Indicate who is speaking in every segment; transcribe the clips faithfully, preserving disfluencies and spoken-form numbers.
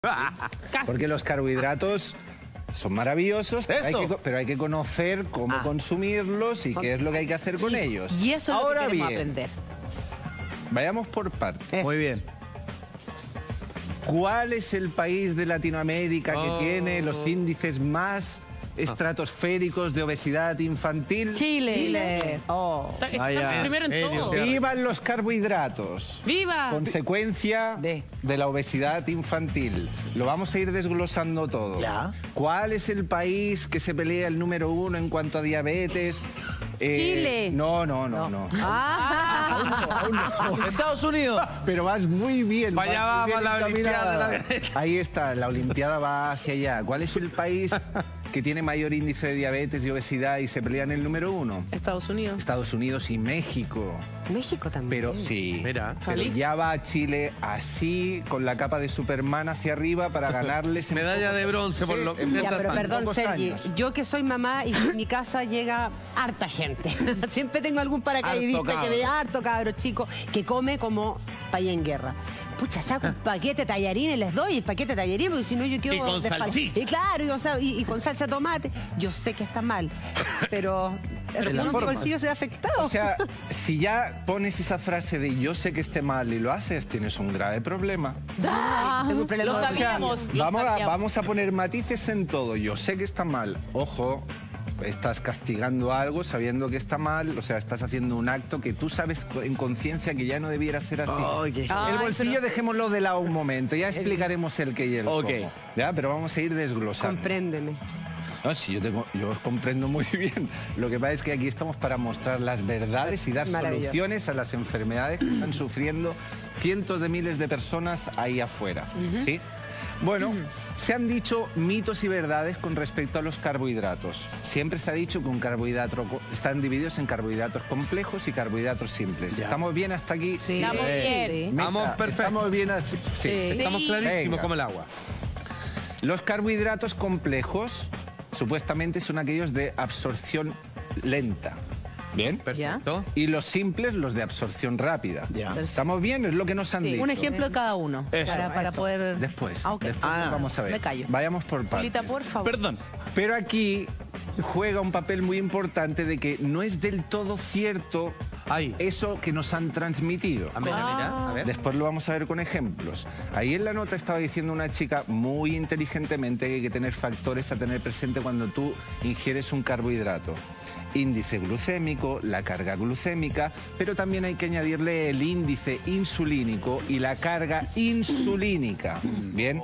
Speaker 1: Porque los carbohidratos son maravillosos, pero hay, que, pero hay que conocer cómo ah. consumirlos y qué es lo que hay que hacer con
Speaker 2: y,
Speaker 1: ellos.
Speaker 2: Y eso es
Speaker 1: Ahora
Speaker 2: lo que queremos
Speaker 1: bien,
Speaker 2: aprender.
Speaker 1: Vayamos por partes.
Speaker 3: Eh. Muy bien.
Speaker 1: ¿Cuál es el país de Latinoamérica oh. que tiene los índices más estratosféricos de obesidad infantil?
Speaker 2: Chile. Chile. Oh.
Speaker 4: Está, está primero en
Speaker 1: eh,
Speaker 4: todo.
Speaker 1: ¡Vivan los carbohidratos!
Speaker 4: ¡Viva!
Speaker 1: Consecuencia de. de la obesidad infantil. Lo vamos a ir desglosando todo.
Speaker 3: ¿Ya?
Speaker 1: ¿Cuál es el país que se pelea el número uno en cuanto a diabetes?
Speaker 2: Eh, Chile.
Speaker 1: No, no, no, no. no.
Speaker 2: Ah.
Speaker 3: Aún no, aún no. Estados Unidos.
Speaker 1: Pero vas muy bien.
Speaker 3: Vaya,
Speaker 1: vas
Speaker 3: vamos a la Olimpiada de la diabetes.
Speaker 1: Ahí está, la Olimpiada va hacia allá. ¿Cuál es el país que tiene mayor índice de diabetes y obesidad y se pelea en el número uno?
Speaker 2: Estados Unidos.
Speaker 1: Estados Unidos y México.
Speaker 2: México también.
Speaker 1: Pero sí,
Speaker 3: Mira.
Speaker 1: pero ya va a Chile así, con la capa de Superman hacia arriba para ganarles...
Speaker 3: Medalla de bronce por lo que...
Speaker 2: Ya, pero perdón, Sergi, yo que soy mamá y en mi casa llega harta gente. Siempre tengo algún paracaidista que ve harto cabro chico que come como país en guerra. Pucha, saco un paquete de tallarines, les doy el paquete de tallarines, porque si no yo quiero...
Speaker 3: Y con salchicha.
Speaker 2: Y claro, y, o sea, y, y con salsa de tomate. Yo sé que está mal, pero el bolsillo se ve afectado.
Speaker 1: O sea, si ya pones esa frase de yo sé que esté mal y lo haces, tienes un grave problema.
Speaker 2: Ah, tengo un problema.
Speaker 4: Lo sabíamos.
Speaker 1: O sea,
Speaker 4: lo
Speaker 1: vamos,
Speaker 4: sabíamos.
Speaker 1: A, vamos a poner matices en todo. Yo sé que está mal. Ojo, estás castigando algo sabiendo que está mal, o sea, estás haciendo un acto que tú sabes en conciencia que ya no debiera ser así.
Speaker 3: Oh, okay.
Speaker 1: El bolsillo
Speaker 2: pero...
Speaker 1: dejémoslo de lado un momento, ya explicaremos el qué y el
Speaker 3: okay.
Speaker 1: cómo. ¿Ya? Pero vamos a ir desglosando.
Speaker 2: Compréndeme.
Speaker 1: No, sí, yo, tengo, yo os comprendo muy bien. Lo que pasa es que aquí estamos para mostrar las verdades y dar soluciones a las enfermedades que están sufriendo cientos de miles de personas ahí afuera. Uh-huh. ¿Sí? Bueno, uh-huh. se han dicho mitos y verdades con respecto a los carbohidratos. Siempre se ha dicho que un carbohidrato están divididos en carbohidratos complejos y carbohidratos simples. Ya. ¿Estamos bien hasta aquí?
Speaker 2: Sí.
Speaker 4: Estamos bien.
Speaker 3: Vamos perfecto.
Speaker 1: ¿Estamos bien hasta... sí.
Speaker 3: sí. Estamos clarísimos como el agua.
Speaker 1: Los carbohidratos complejos supuestamente son aquellos de absorción lenta. ¿Bien?
Speaker 3: Perfecto.
Speaker 1: Y los simples, los de absorción rápida.
Speaker 3: Ya.
Speaker 1: ¿Estamos bien? Es lo que nos han
Speaker 2: sí.
Speaker 1: dicho.
Speaker 2: Un ejemplo de cada uno.
Speaker 3: Eso,
Speaker 2: para, para
Speaker 1: eso.
Speaker 2: poder...
Speaker 1: Después.
Speaker 2: Ah, okay.
Speaker 1: Después
Speaker 2: ah,
Speaker 1: vamos a ver.
Speaker 2: Me callo.
Speaker 1: Vayamos por partes.
Speaker 2: Julita, por favor.
Speaker 3: Perdón.
Speaker 1: Pero aquí juega un papel muy importante de que no es del todo cierto Ay. eso que nos han transmitido.
Speaker 3: A ver, ah. mira, a ver.
Speaker 1: Después lo vamos a ver con ejemplos. Ahí en la nota estaba diciendo una chica muy inteligentemente que hay que tener factores a tener presente cuando tú ingieres un carbohidrato. Índice glucémico, la carga glucémica, pero también hay que añadirle el índice insulínico y la carga insulínica. ¿Bien?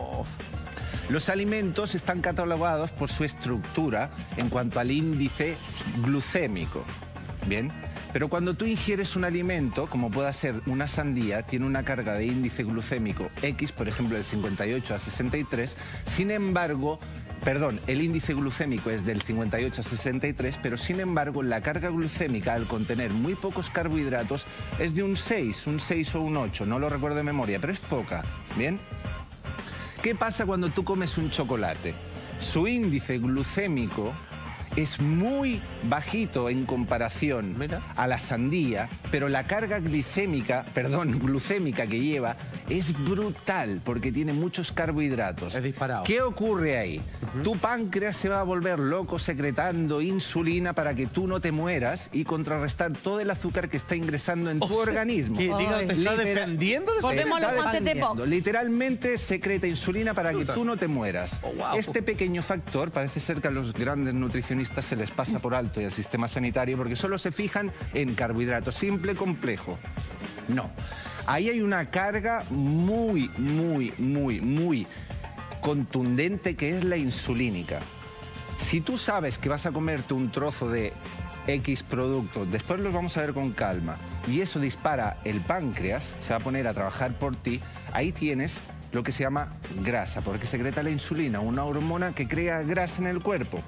Speaker 1: Los alimentos están catalogados por su estructura en cuanto al índice glucémico. ¿Bien? Pero cuando tú ingieres un alimento, como pueda ser una sandía, tiene una carga de índice glucémico X, por ejemplo, de cincuenta y ocho a sesenta y tres, sin embargo, perdón, el índice glucémico es del cincuenta y ocho a sesenta y tres, pero sin embargo, la carga glucémica, al contener muy pocos carbohidratos, es de un seis, un seis o un ocho, no lo recuerdo de memoria, pero es poca, ¿bien? ¿Qué pasa cuando tú comes un chocolate? Su índice glucémico es muy bajito en comparación Mira. a la sandía, pero la carga glicémica, perdón, glucémica que lleva es brutal porque tiene muchos carbohidratos.
Speaker 3: Es disparado.
Speaker 1: ¿Qué ocurre ahí? Uh-huh. Tu páncreas se va a volver loco secretando insulina para que tú no te mueras y contrarrestar todo el azúcar que está ingresando en o tu sea, organismo.
Speaker 3: ¿Qué, diga, ¿te está
Speaker 1: Literal,
Speaker 3: defendiendo? De
Speaker 4: Volvemos a los guantes de pop.
Speaker 1: Literalmente secreta insulina para que tú no te mueras.
Speaker 3: Oh, wow.
Speaker 1: Este pequeño factor parece ser que a los grandes nutricionistas se les pasa por alto y al sistema sanitario porque solo se fijan en carbohidrato simple, complejo. No. Ahí hay una carga muy, muy, muy, muy contundente que es la insulínica. Si tú sabes que vas a comerte un trozo de X producto, después los vamos a ver con calma, y eso dispara el páncreas, se va a poner a trabajar por ti, ahí tienes lo que se llama grasa, porque secreta la insulina, una hormona que crea grasa en el cuerpo.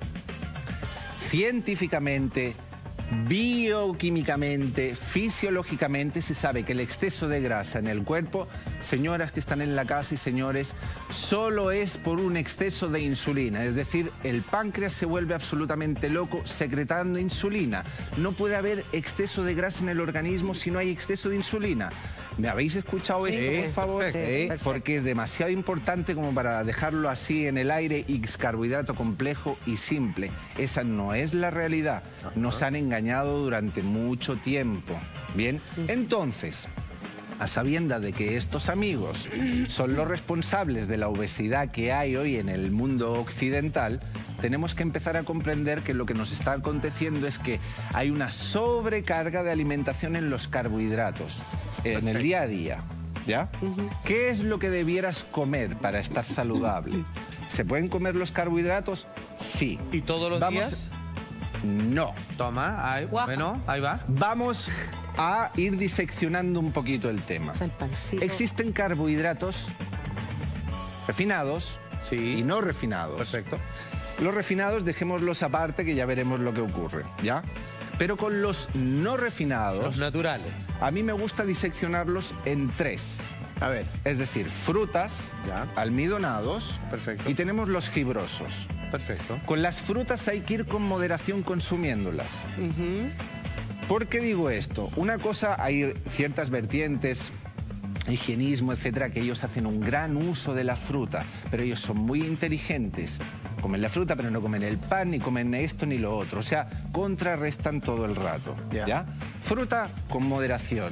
Speaker 1: Científicamente, bioquímicamente, fisiológicamente se sabe que el exceso de grasa en el cuerpo, señoras que están en la casa y señores, solo es por un exceso de insulina. Es decir, el páncreas se vuelve absolutamente loco secretando insulina. No puede haber exceso de grasa en el organismo si no hay exceso de insulina. ¿Me habéis escuchado
Speaker 2: Sí,
Speaker 1: esto, por favor?
Speaker 2: perfecto,
Speaker 1: ¿Eh?
Speaker 2: perfecto.
Speaker 1: Porque es demasiado importante como para dejarlo así en el aire, y carbohidrato complejo y simple. Esa no es la realidad. Nos han engañado durante mucho tiempo. Bien, entonces, a sabiendas de que estos amigos son los responsables de la obesidad que hay hoy en el mundo occidental, tenemos que empezar a comprender que lo que nos está aconteciendo es que hay una sobrecarga de alimentación en los carbohidratos, en el día a día. ¿Ya? ¿Qué es lo que debieras comer para estar saludable? ¿Se pueden comer los carbohidratos? Sí.
Speaker 3: ¿Y todos los
Speaker 1: Vamos-
Speaker 3: días?
Speaker 1: No.
Speaker 3: Toma, ahí,
Speaker 4: Guaja.
Speaker 3: bueno, ahí va.
Speaker 1: Vamos a ir diseccionando un poquito el tema.
Speaker 2: O sea, el pancito.
Speaker 1: Existen carbohidratos refinados
Speaker 3: Sí.
Speaker 1: y no refinados.
Speaker 3: Perfecto.
Speaker 1: Los refinados dejémoslos aparte, que ya veremos lo que ocurre, ¿ya? Pero con los no refinados,
Speaker 3: Los naturales.
Speaker 1: a mí me gusta diseccionarlos en tres.
Speaker 3: A ver.
Speaker 1: Es decir, frutas,
Speaker 3: Ya.
Speaker 1: almidonados,
Speaker 3: Perfecto.
Speaker 1: y tenemos los fibrosos.
Speaker 3: Perfecto.
Speaker 1: Con las frutas hay que ir con moderación consumiéndolas.
Speaker 2: Ujú.
Speaker 1: ¿Por qué digo esto? Una cosa, hay ciertas vertientes, higienismo, etcétera, que ellos hacen un gran uso de la fruta, pero ellos son muy inteligentes. Comen la fruta, pero no comen el pan, ni comen esto ni lo otro. O sea, contrarrestan todo el rato.
Speaker 3: Ya.
Speaker 1: ¿Ya? Fruta con moderación.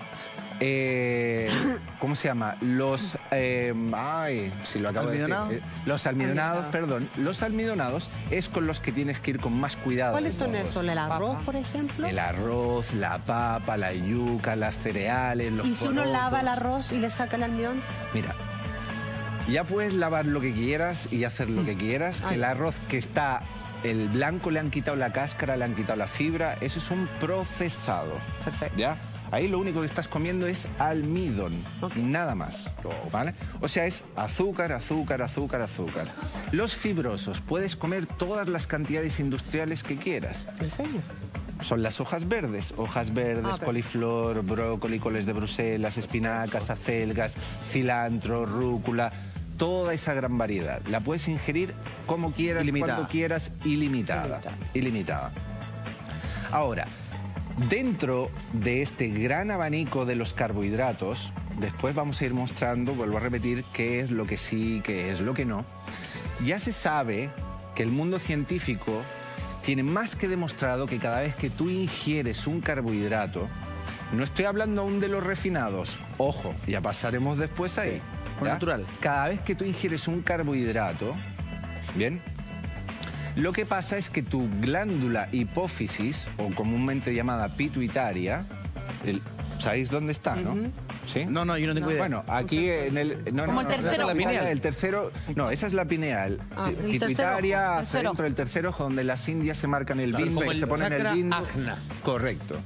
Speaker 1: Eh, ¿Cómo se llama? Los... eh, ay, si lo acabo
Speaker 3: ¿Almidonados?
Speaker 1: de decir. Eh, los almidonados,
Speaker 2: Almidonados.
Speaker 1: perdón. Los almidonados es con los que tienes que ir con más cuidado.
Speaker 2: ¿Cuáles
Speaker 1: de
Speaker 2: son
Speaker 1: todos.
Speaker 2: esos? ¿El arroz, por ejemplo?
Speaker 1: El arroz, la papa, la yuca, las cereales, los
Speaker 2: ¿Y si uno
Speaker 1: porotos.
Speaker 2: lava el arroz y le saca el almidón?
Speaker 1: Mira, ya puedes lavar lo que quieras y hacer lo que quieras.
Speaker 2: Ay.
Speaker 1: El arroz que está, el blanco le han quitado la cáscara, le han quitado la fibra, eso es un procesado.
Speaker 2: Perfecto.
Speaker 1: ¿Ya? Ahí lo único que estás comiendo es almidón,
Speaker 2: Ok.
Speaker 1: nada más, ¿vale? O sea, es azúcar, azúcar, azúcar, azúcar. Los fibrosos, puedes comer todas las cantidades industriales que quieras.
Speaker 2: ¿En serio?
Speaker 1: Son las hojas verdes, hojas verdes,
Speaker 2: Ah, ok.
Speaker 1: coliflor, brócoli, coles de Bruselas, espinacas, acelgas, cilantro, rúcula, toda esa gran variedad. La puedes ingerir como quieras,
Speaker 3: Ilimitada.
Speaker 1: cuando quieras, ilimitada. Ilimitada. Ahora, dentro de este gran abanico de los carbohidratos, después vamos a ir mostrando, vuelvo a repetir, qué es lo que sí, qué es lo que no. Ya se sabe que el mundo científico tiene más que demostrado que cada vez que tú ingieres un carbohidrato, no estoy hablando aún de los refinados, ojo, ya pasaremos después ahí.
Speaker 3: Con
Speaker 1: ¿ya?
Speaker 3: natural.
Speaker 1: Cada vez que tú ingieres un carbohidrato, ¿bien? Lo que pasa es que tu glándula hipófisis, o comúnmente llamada pituitaria, el- ¿sabéis dónde está, no? ¿Sí?
Speaker 3: No, no, yo no tengo idea.
Speaker 1: Bueno, aquí en el... No,
Speaker 4: Como
Speaker 1: no,
Speaker 4: el
Speaker 1: no,
Speaker 4: tercero.
Speaker 1: esa es la
Speaker 3: La pineal.
Speaker 1: El tercero... No, esa es la pineal.
Speaker 2: Ah,
Speaker 1: Pi-
Speaker 2: el
Speaker 1: Pituitaria
Speaker 4: tercer ojo,
Speaker 1: hacia
Speaker 4: tercer
Speaker 1: dentro del tercer ojo, donde las indias se marcan el
Speaker 3: Claro,
Speaker 1: bindo
Speaker 3: como
Speaker 1: y
Speaker 3: el
Speaker 1: se ponen el
Speaker 3: chakra
Speaker 1: bindo.
Speaker 3: ajna.
Speaker 1: Correcto.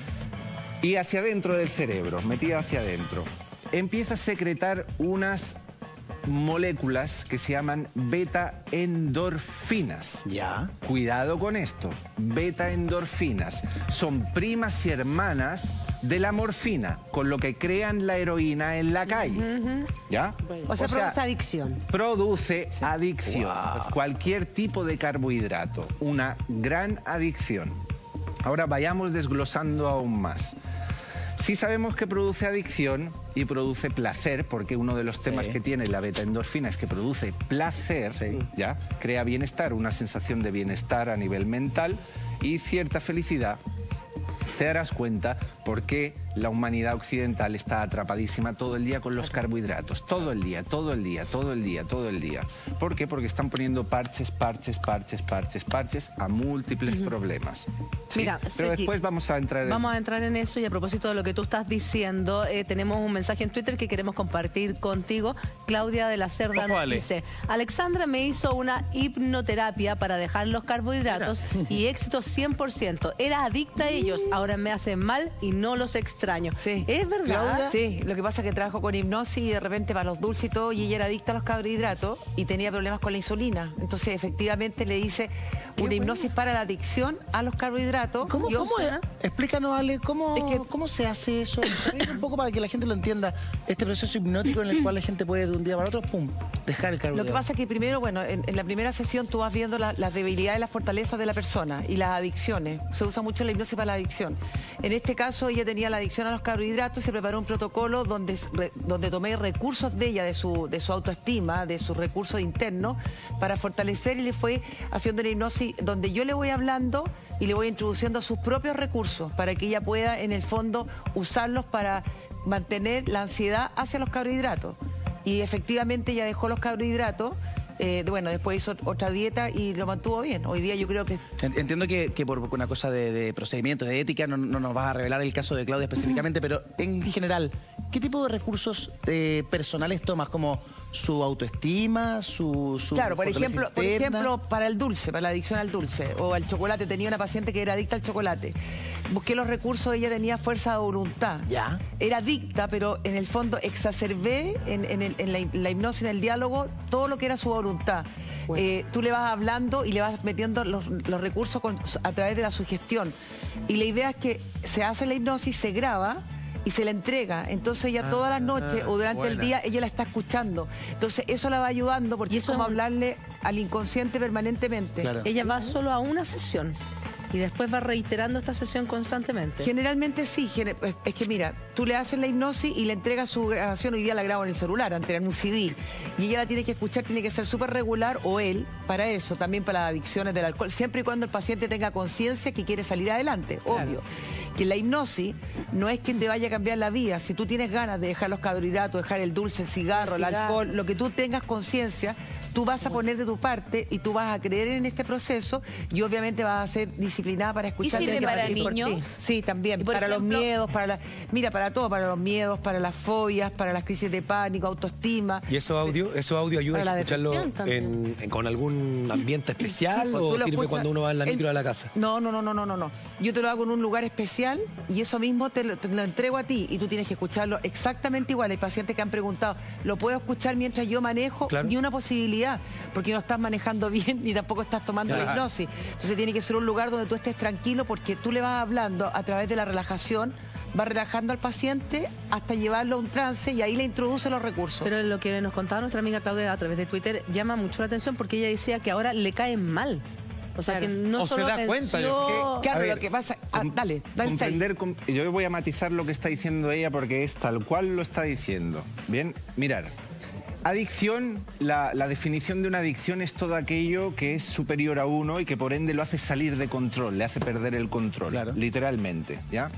Speaker 1: Y hacia adentro del cerebro, metida hacia adentro, empieza a secretar unas moléculas que se llaman beta-endorfinas.
Speaker 3: Ya.
Speaker 1: Cuidado con esto, beta-endorfinas son primas y hermanas de la morfina, con lo que crean la heroína en la calle. ¿Ya?
Speaker 2: O sea, produce adicción.
Speaker 1: Produce adicción. Cualquier tipo de carbohidrato, una gran adicción. Ahora vayamos desglosando aún más. Sí sabemos que produce adicción y produce placer, porque uno de los temas
Speaker 3: Sí.
Speaker 1: que tiene la beta-endorfina es que produce placer, ¿ya? Crea bienestar, una sensación de bienestar a nivel mental y cierta felicidad. Te darás cuenta por qué la humanidad occidental está atrapadísima todo el día con los carbohidratos. Todo el día, todo el día, todo el día, todo el día. ¿Por qué? Porque están poniendo parches, parches, parches, parches, parches a múltiples problemas. ¿sí?
Speaker 5: Mira,
Speaker 1: Pero
Speaker 5: Sergi,
Speaker 1: después vamos a entrar en...
Speaker 5: Vamos a entrar en eso y a propósito de lo que tú estás diciendo, eh, tenemos un mensaje en Twitter que queremos compartir contigo. Claudia de la Cerda
Speaker 3: Ojo,
Speaker 5: nos
Speaker 3: Ale.
Speaker 5: dice, Alexandra me hizo una hipnoterapia para dejar los carbohidratos y éxito cien por ciento. Era adicta a ellos, ahora me hacen mal y no los extraño.
Speaker 4: Sí.
Speaker 5: ¿Es verdad?
Speaker 4: Sí, lo que pasa es que trabajo con hipnosis y de repente para los dulces y todo, y ella era adicta a los carbohidratos y tenía problemas con la insulina. Entonces, efectivamente, le hice una hipnosis para la adicción a los carbohidratos.
Speaker 6: ¿Cómo,
Speaker 4: Yo-
Speaker 6: cómo es? Explícanos, Ale, ¿cómo,
Speaker 4: Es que-
Speaker 6: ¿cómo se hace eso? Explícanos un poco para que la gente lo entienda. Este proceso hipnótico en el cual la gente puede de un día para otro, pum, dejar el carbohidrato.
Speaker 4: Lo que pasa es que primero, bueno, en, en la primera sesión tú vas viendo la- las debilidades y las fortalezas de la persona y las adicciones. Se usa mucho la hipnosis para la adicción. En este caso, ella tenía la adicción a los carbohidratos y se preparó un protocolo donde, re- donde tomé recursos de ella, de su, de su autoestima, de sus recursos internos, para fortalecer, y le fue haciendo una hipnosis donde yo le voy hablando y le voy introduciendo sus propios recursos para que ella pueda, en el fondo, usarlos para mantener la ansiedad hacia los carbohidratos. Y efectivamente ella dejó los carbohidratos. Eh, bueno, después hizo otra dieta y lo mantuvo bien. Hoy día yo creo que...
Speaker 6: Entiendo que, que por una cosa de, de procedimiento, de ética, no, no nos vas a revelar el caso de Claudia específicamente, pero en general, ¿qué tipo de recursos eh, personales tomas? ¿Como su autoestima, su, su
Speaker 4: Claro, por
Speaker 6: fortaleza
Speaker 4: ejemplo, por
Speaker 6: interna?
Speaker 4: ejemplo, para el dulce, para la adicción al dulce o al chocolate. Tenía una paciente que era adicta al chocolate. Busqué los recursos, ella tenía fuerza de voluntad.
Speaker 6: Ya.
Speaker 4: Era adicta, pero en el fondo exacerbé en, en el- en la, la hipnosis, en el diálogo, todo lo que era su voluntad. Eh, tú le vas hablando y le vas metiendo los, los recursos con- a través de la sugestión. Y la idea es que se hace la hipnosis, se graba y se la entrega. Entonces ella todas las noches o durante el
Speaker 3: buena.
Speaker 4: día ella la está escuchando. Entonces eso la va ayudando porque
Speaker 5: Y
Speaker 4: es
Speaker 5: eso
Speaker 4: como
Speaker 5: es un-
Speaker 4: hablarle al inconsciente permanentemente.
Speaker 6: Claro.
Speaker 5: Ella va solo a una sesión y después va reiterando esta sesión constantemente.
Speaker 4: Generalmente sí, gene- es es que mira, tú le haces la hipnosis y le entregas su grabación, hoy día la grabo en el celular, antes era en un C D, y ella la tiene que escuchar, tiene que ser súper regular, o él, para eso, también para las adicciones del alcohol, siempre y cuando el paciente tenga conciencia que quiere salir adelante, obvio. Que la hipnosis no es quien te vaya a cambiar la vida, si tú tienes ganas de dejar los carbohidratos, dejar el dulce, el cigarro, el,
Speaker 5: El cigarro.
Speaker 4: alcohol, lo que tú tengas conciencia, tú vas a poner de tu parte y tú vas a creer en este proceso y obviamente vas a ser disciplinada para escuchar.
Speaker 5: sirve
Speaker 4: lo que
Speaker 5: para
Speaker 4: va a decir por
Speaker 5: niños?
Speaker 4: ti. Sí, también,
Speaker 5: Y por
Speaker 4: para los
Speaker 5: ejemplo-
Speaker 4: miedos, para la, mira, para todo, para los miedos, para las fobias, para las crisis de pánico, autoestima.
Speaker 7: ¿Y esos audios esos audio ayudan
Speaker 4: Para
Speaker 7: a
Speaker 4: la
Speaker 7: escucharlo
Speaker 4: depresión también.
Speaker 7: en, en- con algún ambiente especial
Speaker 4: Pues tú
Speaker 7: o
Speaker 4: lo
Speaker 7: sirve
Speaker 4: escuchas-
Speaker 7: cuando uno va en la
Speaker 4: el-
Speaker 7: micro a la casa?
Speaker 4: No, no, no, no, no, no, no. Yo te lo hago en un lugar especial y eso mismo te lo, te lo entrego a ti y tú tienes que escucharlo exactamente igual. Hay pacientes que han preguntado, ¿lo puedo escuchar mientras yo manejo?
Speaker 7: Claro.
Speaker 4: Ni una posibilidad, porque no estás manejando bien ni tampoco estás tomando la
Speaker 7: Claro.
Speaker 4: hipnosis. Entonces tiene que ser un lugar donde tú estés tranquilo porque tú le vas hablando a través de la relajación, vas relajando al paciente hasta llevarlo a un trance y ahí le introduce los recursos.
Speaker 5: Pero lo que nos contaba nuestra amiga Claudia a través de Twitter llama mucho la atención porque ella decía que ahora le caen mal. O sea,
Speaker 4: Claro.
Speaker 5: que no
Speaker 3: O se
Speaker 5: solo
Speaker 3: da cuenta, yo
Speaker 5: venció-
Speaker 4: Claro,
Speaker 1: A ver,
Speaker 4: lo que pasa... ah,
Speaker 1: com-
Speaker 4: dale, dale.
Speaker 1: comprender, com- yo voy a matizar lo que está diciendo ella porque es tal cual lo está diciendo. Bien, mirar. Adicción, la, la definición de una adicción es todo aquello que es superior a uno y que por ende lo hace salir de control, le hace perder el control,
Speaker 6: Claro.
Speaker 1: literalmente, ¿ya?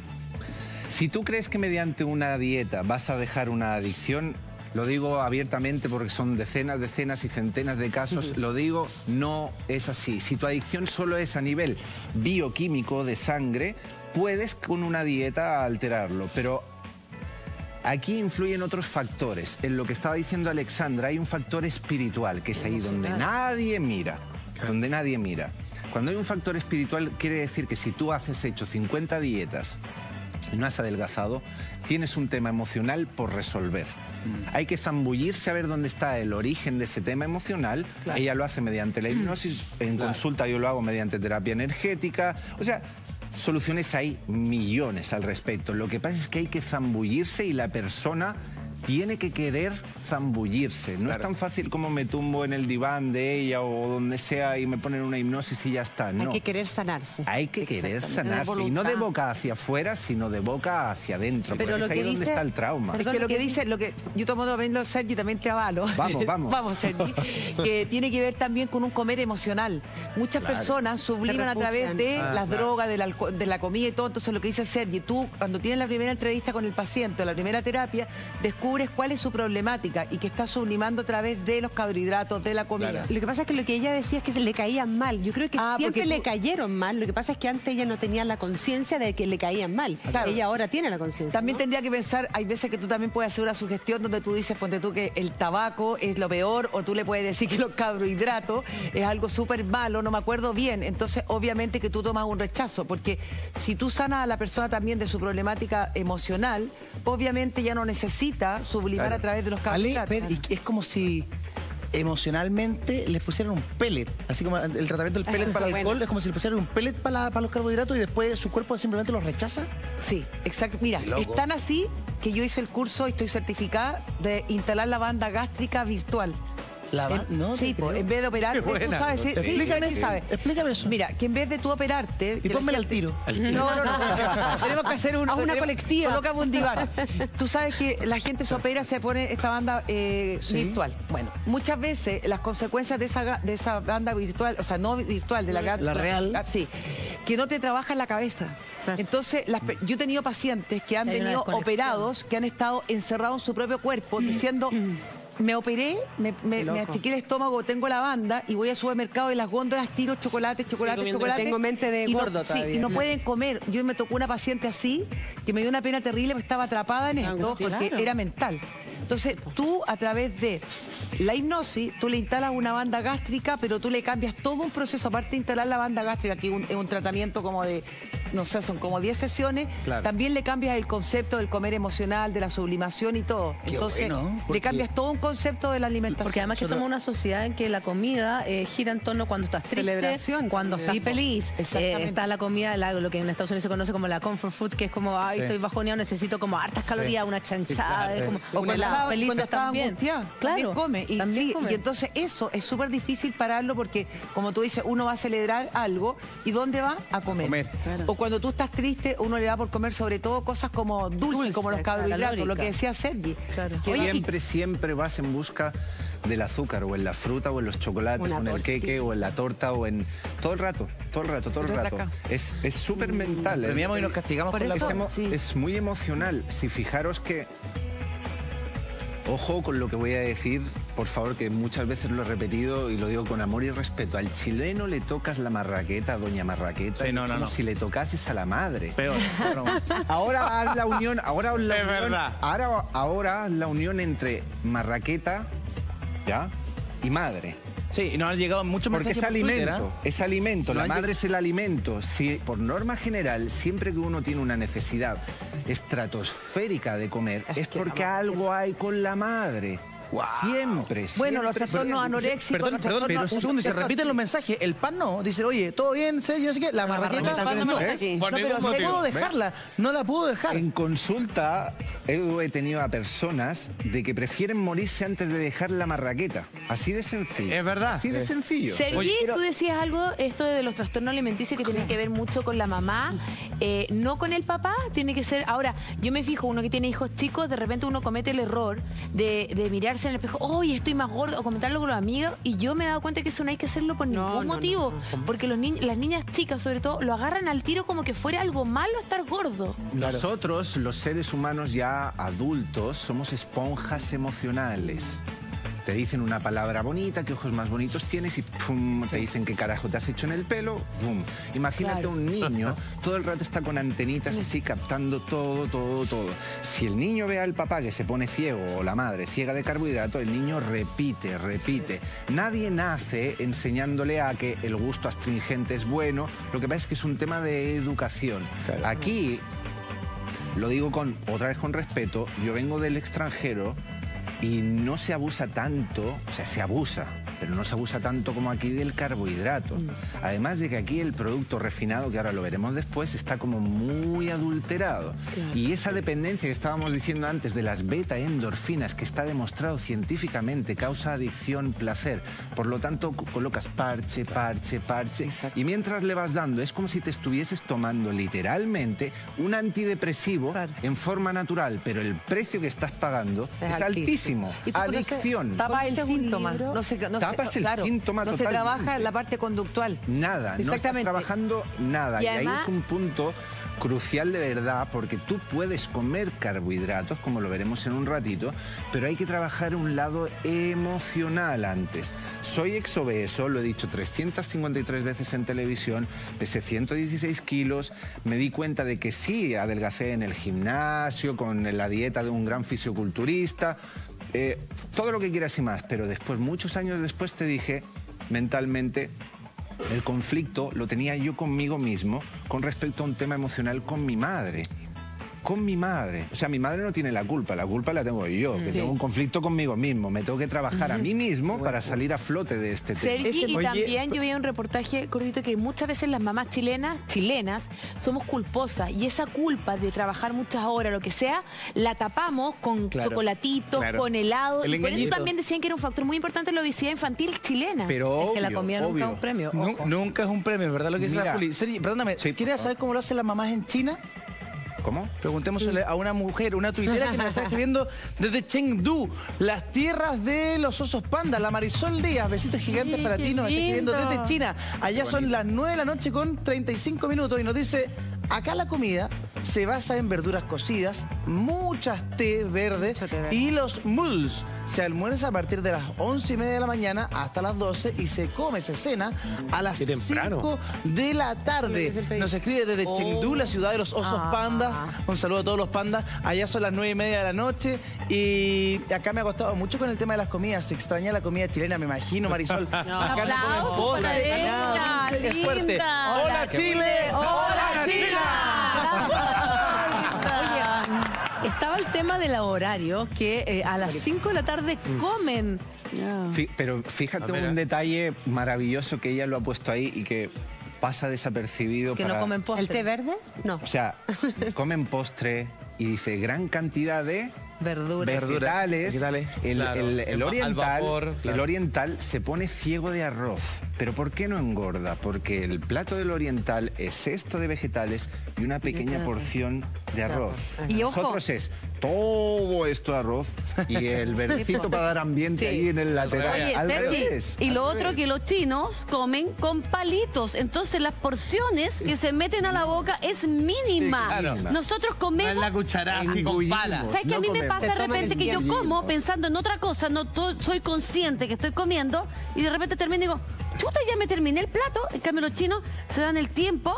Speaker 1: Si tú crees que mediante una dieta vas a dejar una adicción, lo digo abiertamente porque son decenas, decenas y centenas de casos, lo digo, no es así. Si tu adicción solo es a nivel bioquímico de sangre, puedes con una dieta alterarlo, pero aquí influyen otros factores. En lo que estaba diciendo Alexandra hay un factor espiritual, que es ahí donde nadie mira, donde nadie mira. Cuando hay un factor espiritual quiere decir que si tú haces hecho cincuenta dietas y no has adelgazado, tienes un tema emocional por resolver. Hay que zambullirse a ver dónde está el origen de ese tema emocional. Ella lo hace mediante la hipnosis, en consulta yo lo hago mediante terapia energética. O sea, soluciones hay millones al respecto. Lo que pasa es que hay que zambullirse y la persona tiene que querer zambullirse. No es tan fácil como me tumbo en el diván de ella o donde sea y me ponen una hipnosis y ya está. No.
Speaker 2: Hay que querer sanarse.
Speaker 1: Hay que querer
Speaker 2: Exactamente.
Speaker 1: sanarse y no de
Speaker 2: Voluntad.
Speaker 1: boca hacia afuera, sino de boca hacia adentro.
Speaker 2: Pero
Speaker 1: porque
Speaker 2: lo
Speaker 1: es ahí
Speaker 2: que
Speaker 1: donde
Speaker 2: dice-
Speaker 1: está el trauma.
Speaker 4: Es que lo que dice, lo que yo tomo también lo Sergi, también te avalo.
Speaker 1: Vamos, vamos.
Speaker 4: vamos, Sergi. Que tiene que ver también con un comer emocional. Muchas personas subliman a través de
Speaker 5: refugian.
Speaker 4: las drogas, del alco- de la comida y todo. Entonces lo que dice Sergi, tú cuando tienes la primera entrevista con el paciente o la primera terapia, descubres cuál es su problemática y que está sublimando a través de los carbohidratos, de la comida.
Speaker 2: Lo que pasa es que lo que ella decía es que se le caían mal. Yo creo que
Speaker 4: Ah,
Speaker 2: siempre
Speaker 4: porque
Speaker 2: le
Speaker 4: tú-
Speaker 2: cayeron mal. Lo que pasa es que antes ella no tenía la conciencia de que le caían mal.
Speaker 4: Claro.
Speaker 2: Ella ahora tiene la conciencia.
Speaker 4: También
Speaker 2: ¿no?
Speaker 4: tendría que pensar, hay veces que tú también puedes hacer una sugestión donde tú dices, ponte tú que el tabaco es lo peor, o tú le puedes decir que los carbohidratos es algo súper malo, no me acuerdo bien. Entonces, obviamente que tú tomas un rechazo, porque si tú sanas a la persona también de su problemática emocional, obviamente ya no necesita sublimar
Speaker 6: Claro.
Speaker 4: a través de los
Speaker 6: Ale,
Speaker 4: carbohidratos.
Speaker 6: pero, y es como si emocionalmente les pusieron un pellet, así como el tratamiento del pellet para el alcohol, es como si le pusieran un pellet para, la, para los carbohidratos y después su cuerpo simplemente los rechaza.
Speaker 4: Sí, exacto. Mira, es tan así que yo hice el curso y estoy certificada de instalar la banda gástrica virtual.
Speaker 6: La va no,
Speaker 4: sí, pues, en vez de operarte, tú sabes, sí,
Speaker 6: explícame,
Speaker 4: sí, sabes.
Speaker 6: Explícame eso.
Speaker 4: Mira, que en vez de tú operarte...
Speaker 6: Y pónmela al tiro.
Speaker 4: No, no, no. Tenemos que hacer un,
Speaker 2: a una colectiva.
Speaker 4: Colocamos un diván. Tú sabes que la gente se opera, se pone esta banda eh, ¿sí? virtual. Bueno, muchas veces las consecuencias de esa, de esa banda virtual, o sea, no virtual, de la,
Speaker 6: la, la real.
Speaker 4: La, sí, que no te trabaja en la cabeza. Entonces, las, yo he tenido pacientes que han venido operados, que han estado encerrados en su propio cuerpo, diciendo... Me operé, me, me, me achiqué el estómago, tengo la banda y voy al supermercado y las góndolas tiro chocolates, chocolates,
Speaker 2: sí,
Speaker 4: chocolates.
Speaker 2: Tengo mente de
Speaker 4: y
Speaker 2: gordo
Speaker 4: no,
Speaker 2: todavía.
Speaker 4: Sí, y no pueden comer. Yo me tocó una paciente así, que me dio una pena terrible, porque estaba atrapada en esto, porque
Speaker 5: claro.
Speaker 4: era mental. Entonces, tú a través de la hipnosis, tú le instalas una banda gástrica, pero tú le cambias todo un proceso, aparte de instalar la banda gástrica, que es un, es un tratamiento como de, no sé, son como diez sesiones, claro. También le cambias el concepto del comer emocional, de la sublimación y todo.
Speaker 6: Qué
Speaker 4: Entonces,
Speaker 6: bueno, porque...
Speaker 4: le cambias todo un concepto de la alimentación.
Speaker 5: Porque además que somos una sociedad en que la comida eh, gira en torno cuando estás triste,
Speaker 2: celebración,
Speaker 5: cuando estás feliz. Eh, está la comida, la, lo que en Estados Unidos se conoce como la comfort food, que es como, ay, sí. estoy bajoneado, necesito como hartas calorías, sí. una chanchada. Sí, claro, es como,
Speaker 4: o cuando estaba,
Speaker 5: feliz
Speaker 4: cuando estaba
Speaker 5: también.
Speaker 4: angustiado,
Speaker 5: claro,
Speaker 4: también come. Y,
Speaker 5: también
Speaker 4: sí,
Speaker 5: come.
Speaker 4: y entonces eso es súper difícil pararlo porque, como tú dices, uno va a celebrar algo y ¿dónde va? A comer.
Speaker 6: comer.
Speaker 4: Claro. O cuando tú estás triste, uno le da por comer sobre todo cosas como dulces, Dulce, como los carbohidratos, lo que decía Sergi.
Speaker 2: Claro.
Speaker 1: Siempre, siempre vas en busca del azúcar, o en la fruta, o en los chocolates, o en el queque, o en la torta, o en... Todo el rato, todo el rato, todo el rato. Es súper es mental.
Speaker 6: Premiamos y nos castigamos por,
Speaker 1: por
Speaker 6: la
Speaker 1: es, emo sí. es muy emocional. Si fijaros que... Ojo con lo que voy a decir, por favor, que muchas veces lo he repetido y lo digo con amor y respeto. Al chileno le tocas la marraqueta, doña Marraqueta,
Speaker 6: sí, no, no,
Speaker 1: como
Speaker 6: no.
Speaker 1: si le tocases a la madre.
Speaker 6: Peor.
Speaker 1: Bueno, ahora haz la unión, ahora haz la
Speaker 6: es
Speaker 1: unión,
Speaker 6: verdad.
Speaker 1: Ahora, ahora haz la unión entre Marraqueta, ¿ya? Y madre.
Speaker 6: Sí, y nos han llegado muchos mensajes.
Speaker 1: Porque es alimento,
Speaker 6: Twitter, ¿eh?
Speaker 1: es alimento, la madre es el alimento. Si, por norma general, siempre que uno tiene una necesidad estratosférica de comer, es, es porque algo hay con la madre. Wow. Siempre, siempre.
Speaker 4: Bueno, los trastornos anoréxicos...
Speaker 6: Perdón, perdón, pero un segundo, se repiten los mensajes. El pan no. Dice, oye, ¿todo bien? ¿Serio? No sé qué. La marraqueta...
Speaker 2: No, no,
Speaker 6: no, pero no puedo dejarla. No la puedo dejar.
Speaker 1: En consulta he tenido a personas de que prefieren morirse antes de dejar la marraqueta. Así de sencillo.
Speaker 6: Es verdad.
Speaker 1: Así de sencillo.
Speaker 8: Sergi, tú decías algo, esto de los trastornos alimenticios que tiene que ver mucho con la mamá, eh, no con el papá, tiene que ser... Ahora, yo me fijo, uno que tiene hijos chicos, de repente uno comete el error de, de mirarse en el espejo, oye, estoy más gordo, o comentarlo con los amigos, y yo me he dado cuenta que eso no hay que hacerlo por
Speaker 2: no,
Speaker 8: ningún
Speaker 2: no,
Speaker 8: motivo,
Speaker 2: no, no.
Speaker 8: porque los ni las niñas chicas, sobre todo, lo agarran al tiro como que fuera algo malo estar gordo.
Speaker 1: Claro. Nosotros, los seres humanos ya adultos, somos esponjas emocionales. Te dicen una palabra bonita, qué ojos más bonitos tienes y pum, te dicen qué carajo te has hecho en el pelo, pum. Imagínate claro. un niño, todo el rato está con antenitas así captando todo, todo, todo. Si el niño ve al papá que se pone ciego o la madre ciega de carbohidrato, el niño repite, repite. Nadie nace enseñándole a que el gusto astringente es bueno, lo que pasa es que es un tema de educación. Claro. Aquí, lo digo con otra vez con respeto, yo vengo del extranjero, y no se abusa tanto, o sea, se abusa, pero no se abusa tanto como aquí del carbohidrato. Mm. Además de que aquí el producto refinado, que ahora lo veremos después, está como muy adulterado. Claro. Y esa dependencia que estábamos diciendo antes de las beta-endorfinas, que está demostrado científicamente, causa adicción, placer. Por lo tanto, colocas parche, parche, parche. Exacto. Y mientras le vas dando, es como si te estuvieses tomando literalmente un antidepresivo claro. en forma natural, pero el precio que estás pagando es, es altísimo. Adicción.
Speaker 4: Tapa el síntoma. No se, no
Speaker 1: Tapas
Speaker 4: se,
Speaker 1: el
Speaker 4: claro,
Speaker 1: síntoma
Speaker 4: no
Speaker 1: totalmente.
Speaker 4: se trabaja en la parte conductual.
Speaker 1: Nada, no estás trabajando nada. Y, y además, ahí es un punto crucial de verdad, porque tú puedes comer carbohidratos, como lo veremos en un ratito, pero hay que trabajar un lado emocional antes. Soy exobeso, lo he dicho trescientas cincuenta y tres veces en televisión, pesé ciento dieciséis kilos, me di cuenta de que sí, adelgacé en el gimnasio, con la dieta de un gran fisioculturista, eh, todo lo que quieras y más, pero después, muchos años después, te dije mentalmente, el conflicto lo tenía yo conmigo mismo con respecto a un tema emocional con mi madre. con mi madre. O sea, mi madre no tiene la culpa, la culpa la tengo yo, que sí. tengo un conflicto conmigo mismo. Me tengo que trabajar uh-huh. a mí mismo bueno. para salir a flote de este
Speaker 8: Sergi,
Speaker 1: tema.
Speaker 8: Y
Speaker 1: Oye,
Speaker 8: también yo vi un reportaje, Gordito, que muchas veces las mamás chilenas, chilenas, somos culposas y esa culpa de trabajar muchas horas, lo que sea, la tapamos con claro. chocolatitos, claro. con helado. El y por eso también decían que era un factor muy importante en la obesidad infantil chilena.
Speaker 1: Pero
Speaker 2: es
Speaker 1: obvio,
Speaker 2: que la comida
Speaker 1: obvio.
Speaker 2: nunca es un premio.
Speaker 6: No, nunca es un premio, ¿verdad? Lo que dice la Juli. Sergi, perdóname, sí, ¿quieres saber cómo lo hacen las mamás en China?
Speaker 1: ¿Cómo?
Speaker 6: Preguntémosle a una mujer, una tuitera que nos está escribiendo desde Chengdu, las tierras de los osos panda, la Marisol Díaz, besitos gigantes sí, para ti, nos está escribiendo desde China. Allá son las nueve de la noche con treinta y cinco minutos y nos dice, acá la comida se basa en verduras cocidas, muchas té verde, té verde. y los muls. Se almuerza a partir de las once y media de la mañana hasta las doce y se come, se cena a las cinco de la tarde. Nos escribe desde oh. Chengdu, la ciudad de los osos ah. pandas. Un saludo a todos los pandas. Allá son las nueve y media de la noche y acá me ha costado mucho con el tema de las comidas. Se extraña la comida chilena, me imagino, Marisol.
Speaker 5: No. Acá no para ella, linda.
Speaker 6: ¡Hola, Chile! ¡Hola, China!
Speaker 2: Estaba el tema del horario, que eh, a las cinco de la tarde comen.
Speaker 1: Yeah. Pero fíjate un detalle maravilloso que ella lo ha puesto ahí y que pasa desapercibido.
Speaker 2: Que
Speaker 1: para...
Speaker 2: no comen postre.
Speaker 5: ¿El té verde? No.
Speaker 1: O sea, comen postre y dice gran cantidad de...
Speaker 2: Verduras.
Speaker 1: Vegetales.
Speaker 6: Vegetales.
Speaker 1: El,
Speaker 3: claro.
Speaker 1: el, el, el, oriental,
Speaker 3: vapor, claro.
Speaker 1: el oriental se pone ciego de arroz. ¿Pero por qué no engorda? Porque el plato del oriental es esto de vegetales y una pequeña porción de arroz.
Speaker 2: Y
Speaker 1: nosotros es todo esto de arroz y el verdecito para dar ambiente sí. ahí en el lateral.
Speaker 9: Oye,
Speaker 1: al
Speaker 9: Sergi,
Speaker 1: revés,
Speaker 9: y
Speaker 1: al
Speaker 9: lo
Speaker 1: revés.
Speaker 9: otro que los chinos comen con palitos. Entonces las porciones que se meten a la boca es mínima.
Speaker 3: Sí, claro.
Speaker 9: Nosotros comemos...
Speaker 3: No es la cuchara así con pala.
Speaker 9: ¿Sabes que
Speaker 1: no
Speaker 9: a mí me
Speaker 1: comemos.
Speaker 9: pasa de repente que yo como pensando en otra cosa, no to- soy consciente que estoy comiendo y de repente termino y digo, chuta, ya me terminé el plato. En cambio los chinos se dan el tiempo.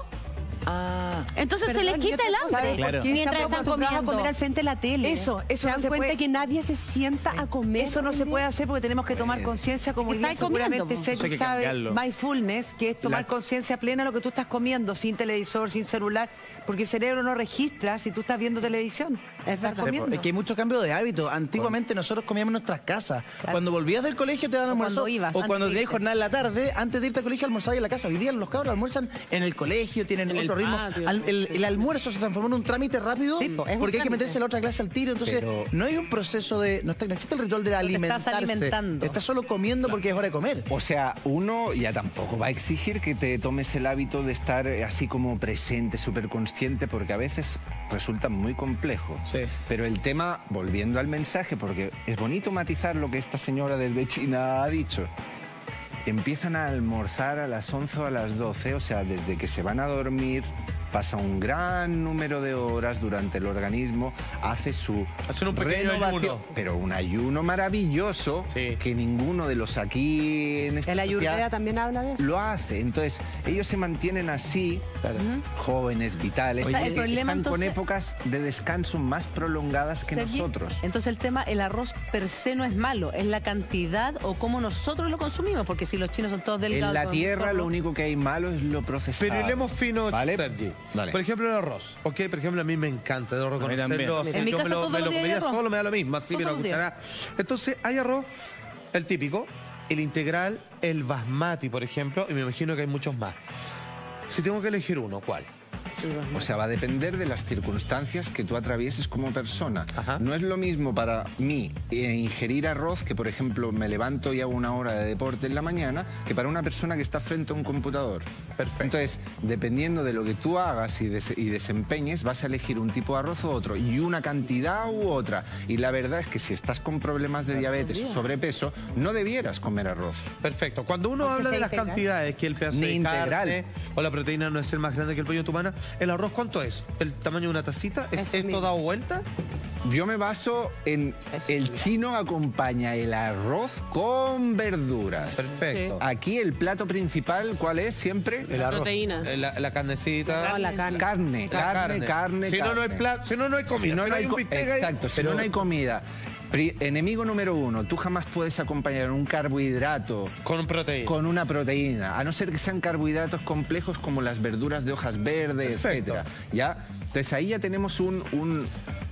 Speaker 2: Ah,
Speaker 9: entonces se les quita el hambre
Speaker 6: claro.
Speaker 9: mientras están comiendo.
Speaker 2: A comer al frente de la tele.
Speaker 4: Eso, eso
Speaker 2: se dan
Speaker 4: no se
Speaker 2: cuenta
Speaker 4: puede...
Speaker 2: que nadie se sienta sí. a comer.
Speaker 4: Eso no se puede hacer porque tenemos que tomar conciencia, como hoy día seguramente Sergi sabe, mindfulness, que es tomar la... conciencia plena de lo que tú estás comiendo, sin televisor, sin celular, porque el cerebro no registra si tú estás viendo televisión.
Speaker 2: Es verdad.
Speaker 6: Sí, es que hay mucho cambio de hábito. Antiguamente bueno. nosotros comíamos en nuestras casas. Claro. Cuando volvías del colegio te daban almuerzo.
Speaker 2: Cuando ibas,
Speaker 6: o cuando tenías
Speaker 2: irte.
Speaker 6: jornada en la tarde, antes de irte al colegio almorzabas en la casa. Hoy día los cabros almuerzan en el colegio, tienen en otro ritmo.
Speaker 5: patio,
Speaker 6: Al, el, el almuerzo se transformó en un trámite rápido
Speaker 2: sí, porque hay
Speaker 6: trámite.
Speaker 2: que
Speaker 6: meterse a la otra clase al tiro. Entonces,
Speaker 1: Pero...
Speaker 6: no hay un proceso de... No, está, no existe el ritual de alimentarse.
Speaker 2: Estás alimentando.
Speaker 6: Estás solo comiendo porque es hora de comer.
Speaker 1: O sea, uno ya tampoco va a exigir que te tomes el hábito de estar así como presente, súper consciente, porque a veces resulta muy complejo.
Speaker 6: Sí.
Speaker 1: Pero el tema, volviendo al mensaje, porque es bonito matizar lo que esta señora desde China ha dicho. Empiezan a almorzar a las once o a las doce, o sea, desde que se van a dormir, pasa un gran número de horas durante el organismo, hace su
Speaker 3: Hacen un pequeño ayuno.
Speaker 1: Pero un ayuno maravilloso
Speaker 3: sí.
Speaker 1: que ninguno de los aquí en esta
Speaker 2: El Ayurveda
Speaker 1: sociedad
Speaker 2: también habla de eso.
Speaker 1: lo hace. Entonces, ellos se mantienen así, claro. jóvenes, vitales,
Speaker 2: Oye,
Speaker 1: porque
Speaker 2: el problema,
Speaker 1: están con
Speaker 2: entonces,
Speaker 1: épocas de descanso más prolongadas que
Speaker 2: Sergi,
Speaker 1: nosotros.
Speaker 2: Entonces el tema, el arroz per se no es malo, es la cantidad o cómo nosotros lo consumimos, porque si los chinos son todos delgados...
Speaker 1: En la tierra lo único que hay malo es lo procesado.
Speaker 3: Pero hilemos fino,
Speaker 1: ¿vale?
Speaker 3: Sergi.
Speaker 1: Dale.
Speaker 3: Por ejemplo, el arroz. Ok, por ejemplo, a mí me encanta, debo reconocerlo.
Speaker 2: En mi
Speaker 3: yo
Speaker 2: casa
Speaker 3: me lo,
Speaker 2: todos
Speaker 3: me
Speaker 2: los
Speaker 3: lo
Speaker 2: días
Speaker 3: comería
Speaker 2: hay arroz.
Speaker 3: solo, me da lo mismo, así
Speaker 2: Todos
Speaker 3: me lo
Speaker 2: los días.
Speaker 3: cuchara. Entonces, hay arroz, el típico, el integral, el basmati, por ejemplo, y me imagino que hay muchos más. Si tengo que elegir uno, ¿cuál?
Speaker 1: O sea, va a depender de las circunstancias que tú atravieses como persona.
Speaker 3: Ajá.
Speaker 1: No es lo mismo para mí eh, ingerir arroz, que por ejemplo me levanto y hago una hora de deporte en la mañana, que para una persona que está frente a un computador.
Speaker 3: Perfecto.
Speaker 1: Entonces, dependiendo de lo que tú hagas y, des y desempeñes, vas a elegir un tipo de arroz u otro, y una cantidad u otra. Y la verdad es que si estás con problemas de diabetes o sobrepeso, no debieras comer arroz.
Speaker 3: Perfecto. Cuando uno
Speaker 2: Porque
Speaker 3: habla de
Speaker 2: sea
Speaker 3: las
Speaker 2: integral.
Speaker 3: cantidades, que el pedazo
Speaker 1: Ni
Speaker 3: de
Speaker 1: integral.
Speaker 3: carne o la proteína no es el más grande que el pollo de tu mano, ¿el arroz cuánto es? ¿El tamaño de una tacita? ¿Es
Speaker 2: Eso
Speaker 3: esto
Speaker 2: mismo.
Speaker 3: dado vuelta?
Speaker 1: Yo me baso en el chino acompaña el arroz con verduras.
Speaker 3: Perfecto.
Speaker 1: Aquí el plato principal, ¿cuál es siempre?
Speaker 3: El arroz.
Speaker 5: proteína.
Speaker 3: Eh, La, la carnecita.
Speaker 2: No, la carne.
Speaker 1: Carne,
Speaker 3: La
Speaker 1: carne, carne,
Speaker 3: Si no, no hay
Speaker 1: carne.
Speaker 3: plato, si no, no hay comida.
Speaker 1: Si no,
Speaker 3: Si
Speaker 1: no hay
Speaker 3: un
Speaker 1: co-
Speaker 3: bistec ahí-
Speaker 1: Exacto, si
Speaker 3: pero-
Speaker 1: no, no hay comida. Pri- enemigo número uno, tú jamás puedes acompañar un carbohidrato
Speaker 3: Con proteína.
Speaker 1: con una proteína, a no ser que sean carbohidratos complejos como las verduras de hojas verdes,
Speaker 3: Perfecto.
Speaker 1: etcétera. ¿Ya? Entonces ahí ya tenemos un... un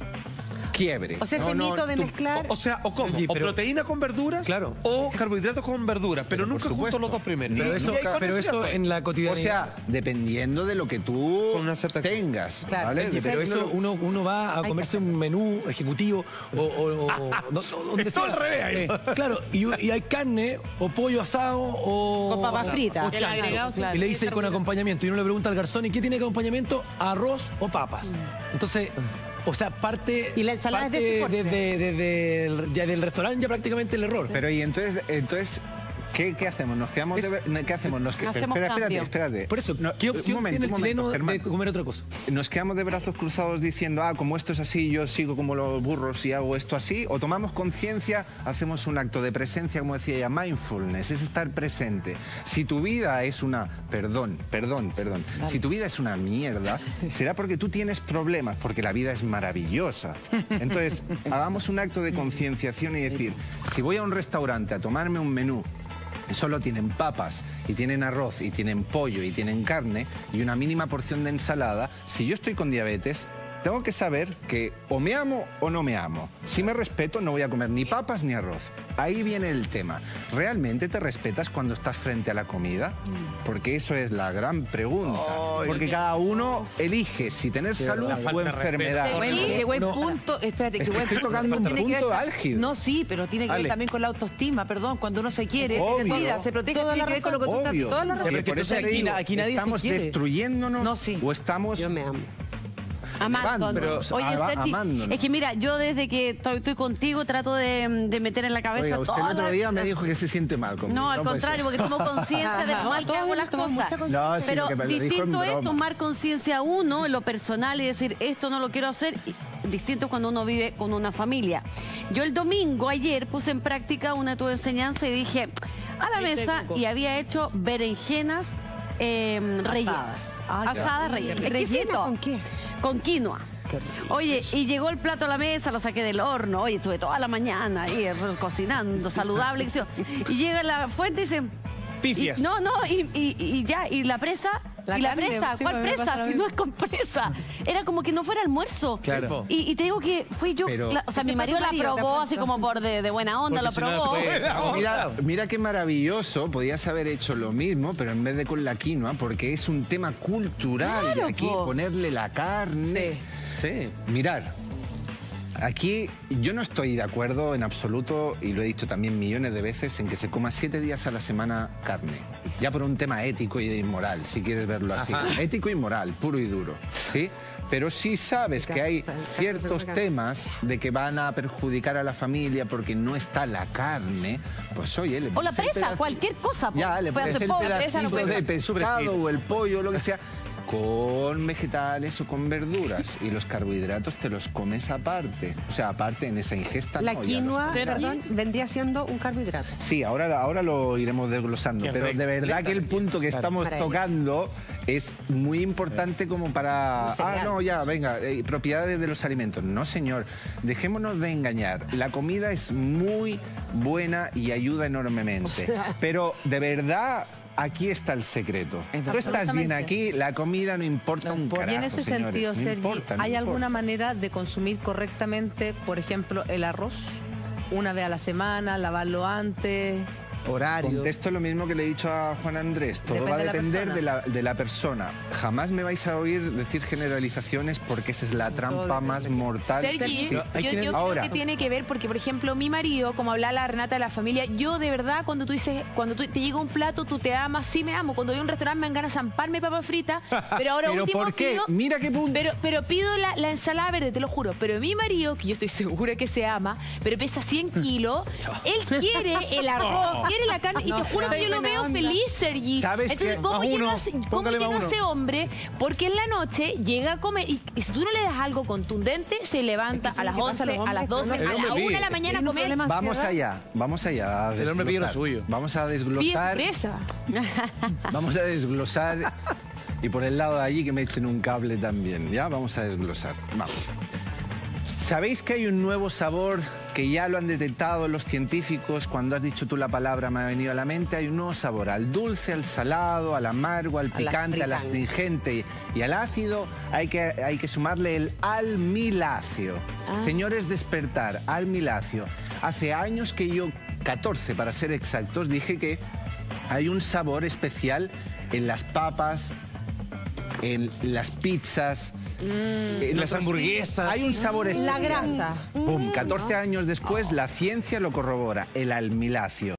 Speaker 1: quiebre.
Speaker 2: O sea, ese
Speaker 1: no,
Speaker 2: mito
Speaker 1: no,
Speaker 2: de
Speaker 1: tú,
Speaker 2: mezclar...
Speaker 3: O, o sea, o cómo,
Speaker 7: Sí,
Speaker 3: o
Speaker 7: pero,
Speaker 3: proteína con verduras,
Speaker 7: claro,
Speaker 3: o carbohidratos con verduras, pero,
Speaker 1: pero
Speaker 3: nunca juntos los dos primeros.
Speaker 7: Pero
Speaker 3: Y-
Speaker 7: eso,
Speaker 3: y hay
Speaker 7: pero eso
Speaker 3: conocida,
Speaker 7: en la
Speaker 1: O
Speaker 7: cotidianidad.
Speaker 1: sea, dependiendo de lo que tú
Speaker 3: Con una cierta-
Speaker 1: tengas,
Speaker 2: Claro,
Speaker 1: ¿vale?
Speaker 7: Oye, pero
Speaker 1: Dependiendo-
Speaker 7: eso uno, uno va a
Speaker 2: Hay
Speaker 7: comerse un menú ejecutivo o, o, o- no, no, donde
Speaker 3: Es todo
Speaker 7: sea.
Speaker 3: al revés ahí.
Speaker 7: Eh, Claro, y, y hay carne o pollo asado o...
Speaker 2: Con papas fritas.
Speaker 7: o
Speaker 2: El
Speaker 7: chancho.
Speaker 8: agregado
Speaker 7: Y
Speaker 8: siempre
Speaker 7: le
Speaker 8: es
Speaker 7: dice con
Speaker 8: carbohidrato.
Speaker 7: acompañamiento. Y uno le pregunta al garzón, ¿y qué tiene de acompañamiento? ¿Arroz o papas? Entonces... O sea, parte,
Speaker 2: Y la ensalada es de
Speaker 7: parte
Speaker 2: este corte.
Speaker 7: desde, desde el- ya del restaurante ya prácticamente el error.
Speaker 1: Pero y entonces, entonces ¿qué, qué hacemos? ¿Nos quedamos
Speaker 7: Es-
Speaker 1: de ver- ¿Qué hacemos? Nos que-
Speaker 9: Hacemos
Speaker 1: espera, espérate,
Speaker 9: cambio.
Speaker 1: espérate.
Speaker 7: Por eso,
Speaker 1: No,
Speaker 7: ¿qué
Speaker 1: un
Speaker 7: opción
Speaker 1: momento,
Speaker 7: tiene el
Speaker 1: un momento,
Speaker 7: chileno
Speaker 1: Germán.
Speaker 7: de comer otra cosa?
Speaker 1: ¿Nos quedamos de brazos cruzados diciendo, ah, como esto es así, yo sigo como los burros y hago esto así? ¿O tomamos conciencia, hacemos un acto de presencia, como decía ella, mindfulness, es estar presente? Si tu vida es una, perdón, perdón, perdón, si tu vida es una mierda, será porque tú tienes problemas, porque la vida es maravillosa. Entonces, hagamos un acto de concienciación y decir, si voy a un restaurante a tomarme un menú, solo tienen papas y tienen arroz y tienen pollo y tienen carne y una mínima porción de ensalada, si yo estoy con diabetes, tengo que saber que o me amo o no me amo. Si me respeto, no voy a comer ni papas ni arroz. Ahí viene el tema. ¿Realmente te respetas cuando estás frente a la comida? Porque eso es la gran pregunta. Porque cada uno elige si tener salud
Speaker 3: la
Speaker 1: o
Speaker 3: falta de
Speaker 1: enfermedad.
Speaker 3: respeto.
Speaker 4: Qué buen, qué buen
Speaker 7: No.
Speaker 4: punto. Espérate, qué
Speaker 1: Es que
Speaker 4: buen
Speaker 1: estoy tocando un
Speaker 4: Tiene que
Speaker 1: punto
Speaker 4: ver-
Speaker 1: álgido.
Speaker 4: No, sí, pero tiene que
Speaker 1: Ale.
Speaker 4: ver también con la autoestima, perdón. Cuando uno se quiere,
Speaker 1: Obvio.
Speaker 4: se cuida, se protege,
Speaker 2: Toda
Speaker 4: tiene
Speaker 2: la
Speaker 4: que ver con lo que tú estás
Speaker 1: Obvio.
Speaker 4: toda la
Speaker 1: Sí,
Speaker 4: razón.
Speaker 7: pero
Speaker 1: por
Speaker 7: entonces
Speaker 1: eso te
Speaker 7: aquí
Speaker 1: digo,
Speaker 7: na- aquí nadie se
Speaker 1: ¿estamos
Speaker 7: quiere.
Speaker 1: destruyéndonos
Speaker 4: No, sí.
Speaker 1: o estamos...
Speaker 2: Yo me amo.
Speaker 9: Amándonos.
Speaker 1: Pero,
Speaker 9: Oye,
Speaker 1: ama-
Speaker 9: Sergi,
Speaker 1: amándonos.
Speaker 9: es que mira, yo desde que estoy, estoy contigo trato de, de meter en la cabeza
Speaker 1: Oiga, usted el
Speaker 9: todas
Speaker 1: otro día
Speaker 9: las-
Speaker 1: me dijo que se siente mal conmigo.
Speaker 9: No, al
Speaker 1: puede
Speaker 9: contrario,
Speaker 1: ser.
Speaker 9: porque tomo conciencia de lo mal que hago las
Speaker 2: todos
Speaker 9: cosas.
Speaker 2: mucha conciencia.
Speaker 1: No, sí,
Speaker 9: Pero
Speaker 1: lo que me lo dijo en
Speaker 9: distinto es
Speaker 1: broma.
Speaker 9: tomar conciencia uno en lo personal y decir, esto no lo quiero hacer. Y distinto es cuando uno vive con una familia. Yo el domingo, ayer, puse en práctica una de tu enseñanza y dije, a la mesa, y había hecho berenjenas eh, rellenas.
Speaker 2: Ay,
Speaker 9: Asadas rellenas.
Speaker 2: ¿Rellenas
Speaker 9: Exquisito.
Speaker 2: con qué?
Speaker 9: Con quinoa. Oye, y llegó el plato a la mesa, lo saqué del horno. Oye, estuve toda la mañana ahí eh, cocinando, saludable. qué sé yo. Y llega la fuente y dice...
Speaker 7: Pifias.
Speaker 9: y- no, no, y, y- y ya, y la presa...
Speaker 4: La
Speaker 9: y la
Speaker 4: carne,
Speaker 9: presa,
Speaker 4: sí,
Speaker 9: ¿cuál
Speaker 4: me pasa
Speaker 9: presa?
Speaker 4: lo
Speaker 9: Si
Speaker 4: mismo.
Speaker 9: no es con presa. Era como que no fuera almuerzo.
Speaker 7: Claro.
Speaker 9: Y, y te digo que fui yo,
Speaker 1: Pero-
Speaker 9: la- o sea,
Speaker 4: Ese
Speaker 9: mi
Speaker 4: fue
Speaker 9: marido
Speaker 4: tu
Speaker 9: la
Speaker 4: marido que
Speaker 9: probó
Speaker 4: fue
Speaker 9: así
Speaker 4: eso.
Speaker 9: como por de, de buena onda,
Speaker 7: Porque
Speaker 9: la
Speaker 7: si no,
Speaker 9: probó.
Speaker 7: después-
Speaker 1: Mira, mira qué maravilloso, podías haber hecho lo mismo, pero en vez de con la quinoa, porque es un tema cultural
Speaker 9: Claro,
Speaker 1: de aquí,
Speaker 9: po.
Speaker 1: ponerle la carne. Sí. Mirar, aquí yo no estoy de acuerdo en absoluto, y lo he dicho también millones de veces, en que se coma siete días a la semana carne. Ya por un tema ético y moral, si quieres verlo así. Ético y moral, puro y duro. ¿Sí? Pero si sabes que hay ciertos temas de que van a perjudicar a la familia porque no está la carne, pues oye, le
Speaker 9: O la
Speaker 1: pones el
Speaker 9: presa,
Speaker 1: pedazo-
Speaker 9: cualquier cosa. po.
Speaker 1: Ya, le
Speaker 9: Puede
Speaker 1: pones
Speaker 9: ser
Speaker 1: el
Speaker 9: pobre, presa,
Speaker 1: pedacito
Speaker 9: no puede
Speaker 1: de
Speaker 9: ser.
Speaker 1: pescado o el pollo, lo que sea, con vegetales o con verduras. Y los carbohidratos te los comes aparte. O sea, aparte en esa ingesta.
Speaker 2: La
Speaker 1: no, ya
Speaker 2: quinoa,
Speaker 1: los-
Speaker 2: perdón, vendría siendo un carbohidrato.
Speaker 1: Sí, ahora, ahora lo iremos desglosando,
Speaker 3: Qué
Speaker 1: pero
Speaker 3: rico.
Speaker 1: de verdad que el punto que estamos
Speaker 2: Para ello.
Speaker 1: tocando es muy importante como para...
Speaker 2: Un cereal.
Speaker 1: Ah, no, ya, venga, eh, propiedades de los alimentos. No, señor, dejémonos de engañar. La comida es muy buena y ayuda enormemente, pero de verdad... Aquí está el secreto. Tú estás bien aquí, la comida no importa un carajo,
Speaker 5: Y en ese
Speaker 1: señores,
Speaker 5: sentido,
Speaker 1: no
Speaker 5: Sergi,
Speaker 1: importa, no
Speaker 5: ¿hay
Speaker 1: importa.
Speaker 5: alguna manera de consumir correctamente, por ejemplo, el arroz? Una vez a la semana, lavarlo antes.
Speaker 7: Horario.
Speaker 1: Contesto lo mismo que le he dicho a Juan Andrés. Todo
Speaker 5: Depende
Speaker 1: va a
Speaker 5: de la
Speaker 1: depender
Speaker 5: persona.
Speaker 1: de la, de la persona. Jamás me vais a oír decir generalizaciones porque esa es la trampa más mortal.
Speaker 8: Sergi,
Speaker 1: que
Speaker 8: yo,
Speaker 1: existe.
Speaker 8: yo creo
Speaker 1: Ahora,
Speaker 8: que tiene que ver porque, por ejemplo, mi marido, como hablaba la Renata de la familia, yo de verdad, cuando tú dices, cuando tú, te llega un plato, tú te amas, sí me amo. Cuando voy a un restaurante me dan ganas de zamparme papas fritas, pero ahora
Speaker 1: ¿pero
Speaker 8: último
Speaker 1: por qué?
Speaker 8: pido...
Speaker 1: Mira qué punto.
Speaker 8: Pero, pero pido la, la ensalada verde, te lo juro. Pero mi marido, que yo estoy segura que se ama, pero pesa cien kilos, él quiere el arroz, quiere la carne, y te juro que yo lo
Speaker 2: buena
Speaker 8: veo
Speaker 2: onda.
Speaker 8: feliz, Sergi.
Speaker 1: ¿Sabes
Speaker 8: Entonces,
Speaker 1: qué?
Speaker 8: ¿cómo
Speaker 3: Más
Speaker 8: llega,
Speaker 3: uno,
Speaker 8: ese- cómo
Speaker 3: póngale
Speaker 8: llega
Speaker 3: más uno.
Speaker 8: ese hombre? Porque en la noche llega a comer, y, y si tú no le das algo contundente, se levanta
Speaker 2: Es que
Speaker 8: a las
Speaker 2: sí, ¿qué pasa a
Speaker 8: once,
Speaker 2: los
Speaker 8: a las
Speaker 2: hombres?
Speaker 8: doce,
Speaker 3: El
Speaker 8: a
Speaker 3: hombre
Speaker 8: la una de
Speaker 3: pide.
Speaker 8: la mañana a
Speaker 2: Tiene un
Speaker 8: comer.
Speaker 2: problema de
Speaker 1: Vamos
Speaker 2: ansiedad.
Speaker 1: allá, vamos allá. a
Speaker 7: El hombre pide lo
Speaker 1: desglosar.
Speaker 7: suyo.
Speaker 1: Vamos a
Speaker 8: Pide su
Speaker 1: desglosar.
Speaker 8: presa.
Speaker 1: Vamos a desglosar. Y por el lado de allí que me echen un cable también. Ya, vamos a desglosar. Vamos. ¿Sabéis que hay un nuevo sabor que ya lo han detectado los científicos. Cuando has dicho tú la palabra me ha venido a la mente, hay un nuevo sabor, al dulce, al salado, al amargo, al picante, al astringente y al ácido. Hay que, hay que sumarle el almiláceo. Ah. Señores, despertar, almiláceo. Hace años que yo, catorce para ser exactos, dije que hay un sabor especial en las papas, en las pizzas,
Speaker 6: Mm, en las hamburguesas.
Speaker 1: Hay un sabor especial.
Speaker 2: La grasa.
Speaker 1: Pum, catorce años después, la ciencia lo corrobora, el almiláceo.